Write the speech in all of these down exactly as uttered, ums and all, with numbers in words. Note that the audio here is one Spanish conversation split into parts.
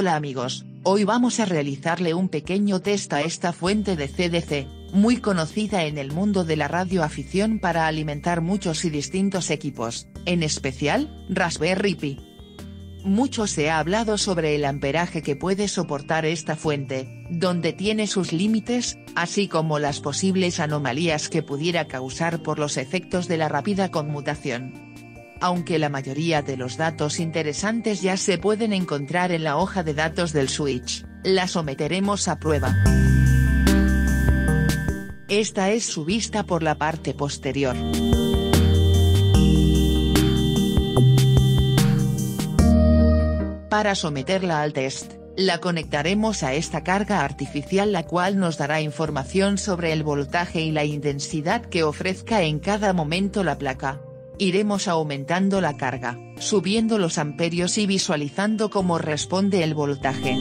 Hola amigos, hoy vamos a realizarle un pequeño test a esta fuente de C D C, muy conocida en el mundo de la radioafición para alimentar muchos y distintos equipos, en especial, Raspberry Pi. Mucho se ha hablado sobre el amperaje que puede soportar esta fuente, donde tiene sus límites, así como las posibles anomalías que pudiera causar por los efectos de la rápida conmutación. Aunque la mayoría de los datos interesantes ya se pueden encontrar en la hoja de datos del switch, la someteremos a prueba. Esta es su vista por la parte posterior. Para someterla al test, la conectaremos a esta carga artificial, la cual nos dará información sobre el voltaje y la intensidad que ofrezca en cada momento la placa. Iremos aumentando la carga, subiendo los amperios y visualizando cómo responde el voltaje.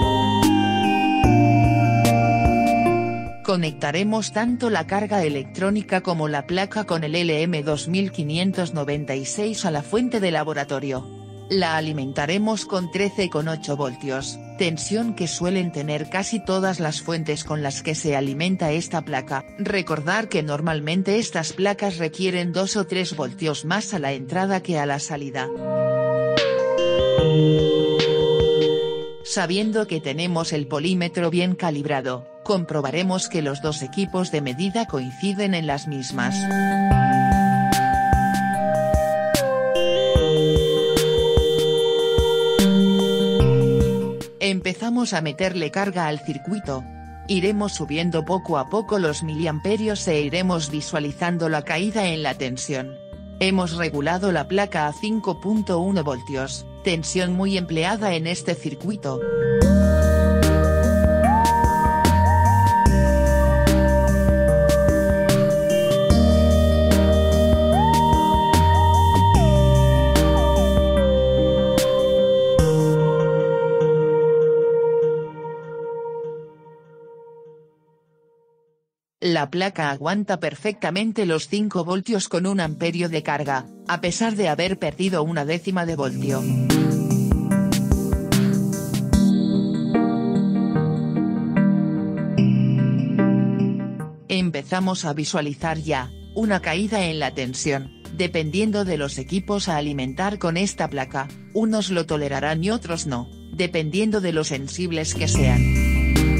Conectaremos tanto la carga electrónica como la placa con el L M dos mil quinientos noventa y seis a la fuente de laboratorio. La alimentaremos con trece coma ocho voltios, tensión que suelen tener casi todas las fuentes con las que se alimenta esta placa. Recordar que normalmente estas placas requieren dos o tres voltios más a la entrada que a la salida. Sabiendo que tenemos el polímetro bien calibrado, comprobaremos que los dos equipos de medida coinciden en las mismas. Empezamos a meterle carga al circuito. Iremos subiendo poco a poco los miliamperios e iremos visualizando la caída en la tensión. Hemos regulado la placa a cinco punto uno voltios, tensión muy empleada en este circuito. La placa aguanta perfectamente los cinco voltios con un amperio de carga, a pesar de haber perdido una décima de voltio. Empezamos a visualizar ya, una caída en la tensión, dependiendo de los equipos a alimentar con esta placa, unos lo tolerarán y otros no, dependiendo de lo sensibles que sean.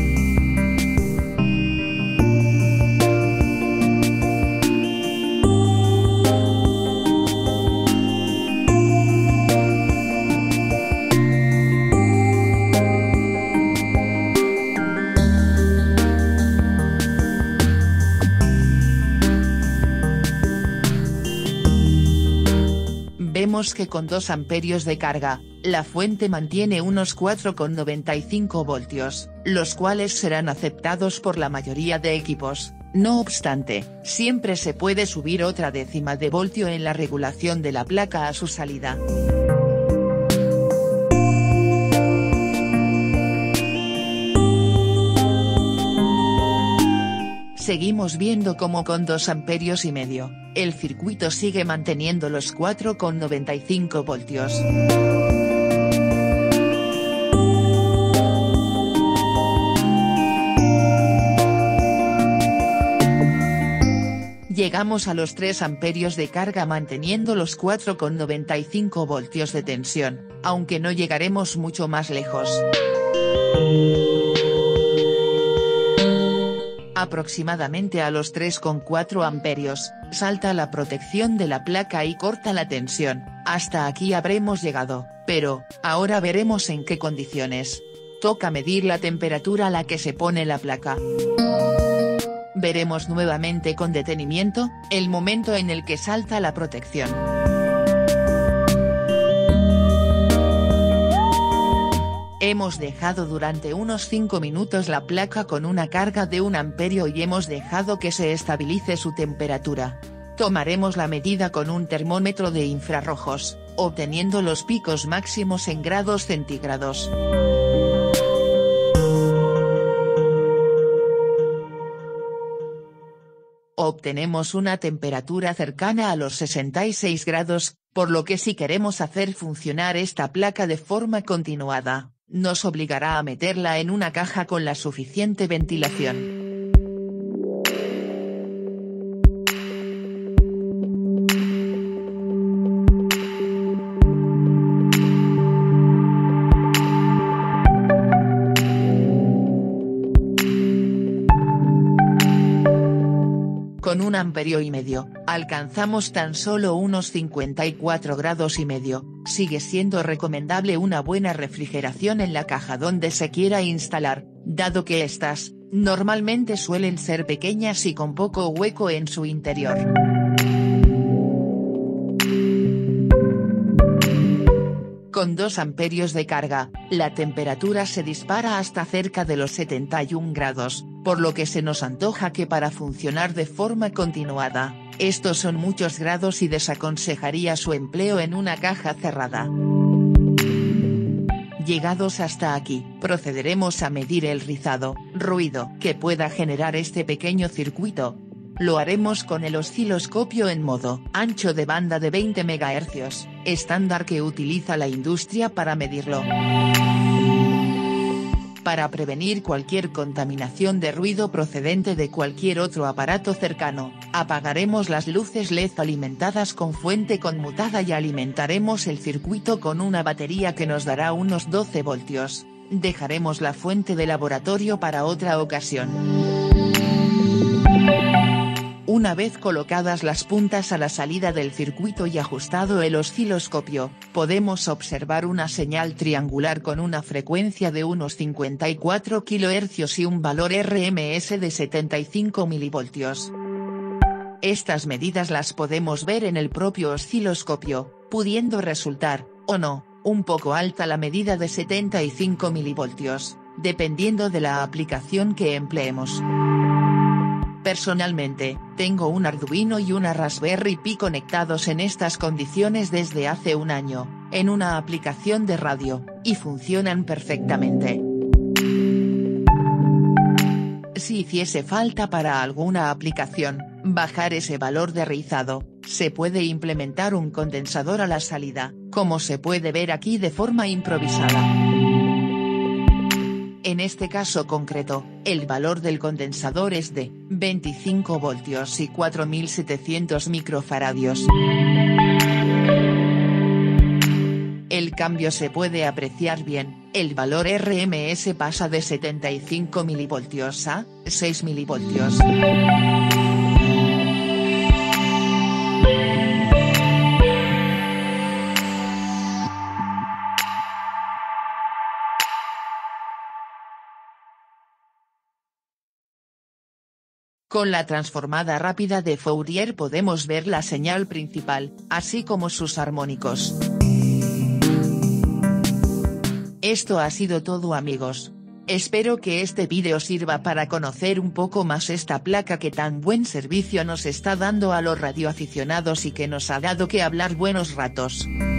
Vemos que con dos amperios de carga, la fuente mantiene unos cuatro coma noventa y cinco voltios, los cuales serán aceptados por la mayoría de equipos. No obstante, siempre se puede subir otra décima de voltio en la regulación de la placa a su salida. Seguimos viendo cómo con dos amperios y medio, el circuito sigue manteniendo los cuatro coma noventa y cinco voltios. Llegamos a los tres amperios de carga manteniendo los cuatro coma noventa y cinco voltios de tensión, aunque no llegaremos mucho más lejos. Aproximadamente a los tres coma cuatro amperios, salta la protección de la placa y corta la tensión. Hasta aquí habremos llegado, pero, ahora veremos en qué condiciones. Toca medir la temperatura a la que se pone la placa. Veremos nuevamente con detenimiento, el momento en el que salta la protección. Hemos dejado durante unos cinco minutos la placa con una carga de un amperio y hemos dejado que se estabilice su temperatura. Tomaremos la medida con un termómetro de infrarrojos, obteniendo los picos máximos en grados centígrados. Obtenemos una temperatura cercana a los sesenta y seis grados, por lo que si queremos hacer funcionar esta placa de forma continuada, nos obligará a meterla en una caja con la suficiente ventilación. Con un amperio y medio, alcanzamos tan solo unos cincuenta y cuatro grados y medio, sigue siendo recomendable una buena refrigeración en la caja donde se quiera instalar, dado que estas, normalmente suelen ser pequeñas y con poco hueco en su interior. Con dos amperios de carga, la temperatura se dispara hasta cerca de los setenta y un grados, por lo que se nos antoja que para funcionar de forma continuada, estos son muchos grados y desaconsejaría su empleo en una caja cerrada. Llegados hasta aquí, procederemos a medir el rizado, ruido que pueda generar este pequeño circuito. Lo haremos con el osciloscopio en modo ancho de banda de veinte megahercios, estándar que utiliza la industria para medirlo. Para prevenir cualquier contaminación de ruido procedente de cualquier otro aparato cercano, apagaremos las luces L E D alimentadas con fuente conmutada y alimentaremos el circuito con una batería que nos dará unos doce voltios. Dejaremos la fuente de laboratorio para otra ocasión. Una vez colocadas las puntas a la salida del circuito y ajustado el osciloscopio, podemos observar una señal triangular con una frecuencia de unos cincuenta y cuatro kilohercios y un valor R M S de setenta y cinco milivoltios. Estas medidas las podemos ver en el propio osciloscopio, pudiendo resultar, o no, un poco alta la medida de setenta y cinco milivoltios, dependiendo de la aplicación que empleemos. Personalmente, tengo un Arduino y una Raspberry Pi conectados en estas condiciones desde hace un año, en una aplicación de radio, y funcionan perfectamente. Si hiciese falta para alguna aplicación, bajar ese valor de rizado, se puede implementar un condensador a la salida, como se puede ver aquí de forma improvisada. En este caso concreto, el valor del condensador es de veinticinco voltios y cuatro mil setecientos microfaradios. El cambio se puede apreciar bien, el valor R M S pasa de setenta y cinco milivoltios a seis milivoltios. Con la transformada rápida de Fourier podemos ver la señal principal, así como sus armónicos. Esto ha sido todo amigos. Espero que este vídeo sirva para conocer un poco más esta placa que tan buen servicio nos está dando a los radioaficionados y que nos ha dado que hablar buenos ratos.